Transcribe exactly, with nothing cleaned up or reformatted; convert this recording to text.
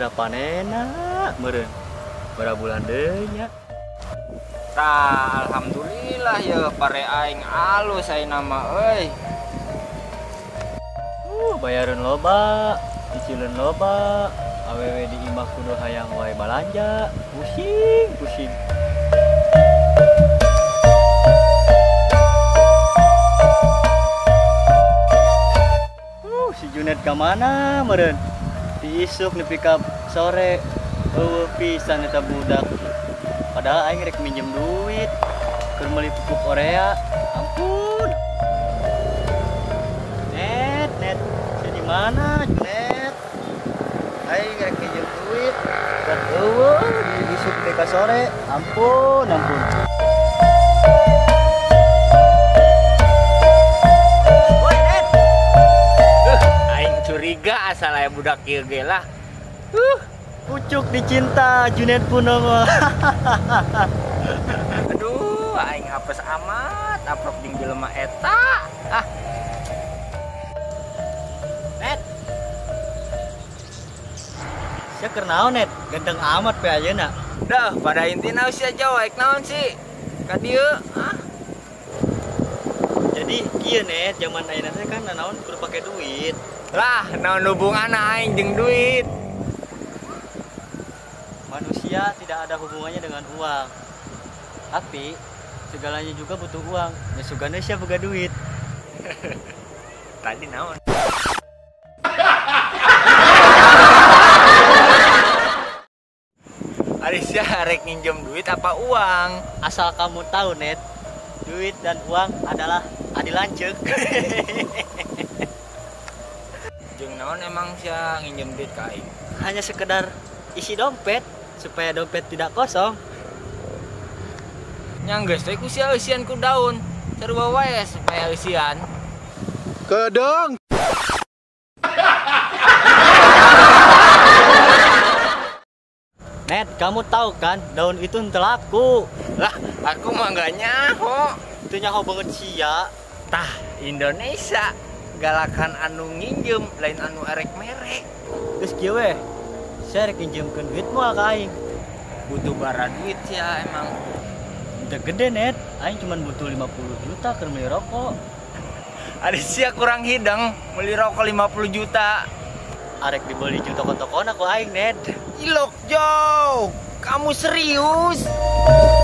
segera panena meureun. Berapa bulan deui nya? Tah, alhamdulillah ya pare aing alus aya nama euy. Uh, bayareun loba, cicileun loba, awewe di imah kudu hayang wae balanja. Pusing, pusing. Uh, si Junet ka mana meureun? Di isuk nepi ka sore. Eueuh pisan eta budak. Padahal aing rek minjem duit keur meuli pupuk Korea. Ampun. Net, net. Saya di mana, Net? Aing rek minjem duit. Dan eueuh disuk nepi ka sore. Ampun, ampun. Woi, Net. Uh, aing curiga asal aya budak kieu ge lah. Uh, pucuk dicinta Junet Purnomo. Aduh, aing apes amat aprok jeung jelema eta. Ah. Net. Sia keur naon, Net? Ganteng amat pe ayeuna. Dah, pada intina usia jawek naon sih? Ka dieu, ah. Jadi kieu, Net, zaman ayeuna teh kan naon kudu pake duit. Lah, naon hubunganna aing jeung duit? Manusia tidak ada hubungannya dengan uang. Tapi segalanya juga butuh uang. Ya sugana sia boga duit. Tadi naon? Arisya rek nginjem duit apa uang? Asal kamu tahu, Net, duit dan uang adalah adilanceuk. Jeung naon emang sia nginjem duit ka aing? Hanya sekedar isi dompet supaya dompet tidak kosong. Nyanggeus teh ku sia eusian ku daun. Sarua wae supaya eusian. Kedeng. Net, kamu tahu kan daun itu henteu laku. Lah, aku mah enggak nyaho. Itu nyaho banget sia. Tah, Indonesia galakan anu nginjem lain anu erek merek. Geus kieu we. Saya rek pinjemkeun duit moal ka aing. Butuh bara duit sia emang. Udah gede, Net. Aing cuma butuh lima puluh juta keur meuli rokok. Ada sia kurang hidang beli rokok lima puluh juta. Arek dibeli di toko-tokona ku aing, Net. Ilok, Jo. Kamu serius?